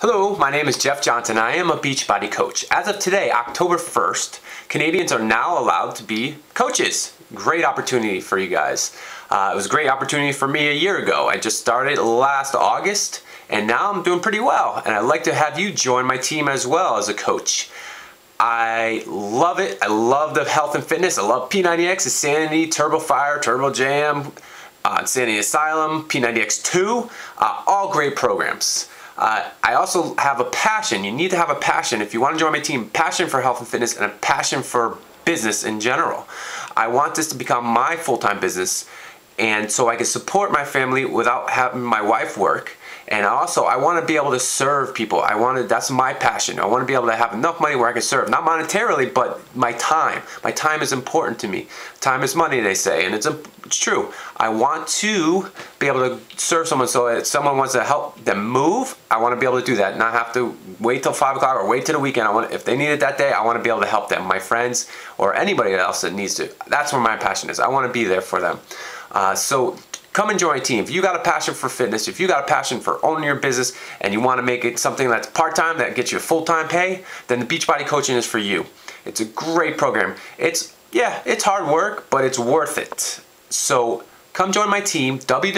Hello, my name is Jeff Johnson. I am a Beachbody Coach. As of today, October 1st, Canadians are now allowed to be coaches. Great opportunity for you guys. It was a great opportunity for me a year ago. I just started last August, and now I'm doing pretty well. And I'd like to have you join my team as well as a coach. I love it. I love the health and fitness. I love P90X, Insanity, Turbo Fire, Turbo Jam, Insanity Asylum, P90X2, all great programs. I also have a passion. You need to have a passion if you want to join my team. Passion for health and fitness and a passion for business in general. I want this to become my full-time business, and so I can support my family without having my wife work. And also, I want to be able to serve people. That's my passion. I want to be able to have enough money where I can serve. Not monetarily, but my time. My time is important to me. Time is money, they say, and it's true. I want to be able to serve someone, so if someone wants to help them move, I want to be able to do that, not have to wait till 5 o'clock or wait till the weekend. If they need it that day, I want to be able to help them, my friends or anybody else that needs to. That's where my passion is. I want to be there for them. So come and join a team. If you got a passion for fitness, if you got a passion for owning your business and you want to make it something that's part-time that gets you full-time pay, then the Beachbody Coaching is for you. It's a great program. It's hard work, but it's worth it. So come join my team,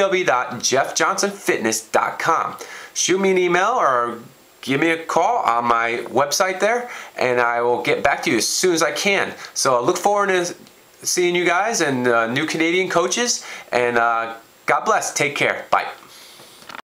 www.jeffjohnsonfitness.com. Shoot me an email or give me a call on my website there, and I will get back to you as soon as I can. So I look forward to seeing you guys and new Canadian coaches, and God bless. Take care. Bye.